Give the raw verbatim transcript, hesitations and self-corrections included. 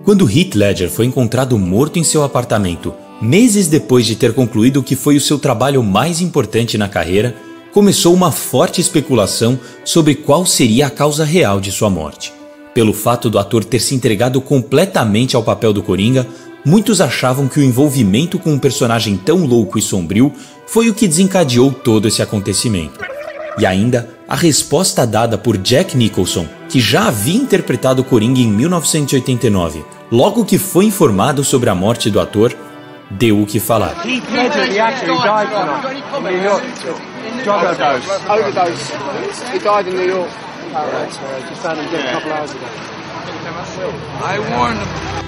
Quando Heath Ledger foi encontrado morto em seu apartamento, meses depois de ter concluído o que foi o seu trabalho mais importante na carreira, começou uma forte especulação sobre qual seria a causa real de sua morte. Pelo fato do ator ter se entregado completamente ao papel do Coringa, muitos achavam que o envolvimento com um personagem tão louco e sombrio foi o que desencadeou todo esse acontecimento. E ainda, a resposta dada por Jack Nicholson, que já havia interpretado o Coringa em mil novecentos e oitenta e nove, logo que foi informado sobre a morte do ator, deu o que falar. Heath Ledger, he actually died tonight in New York. Drug overdose. Overdose. He died in New York. Just found him dead a couple hours ago. I warned him.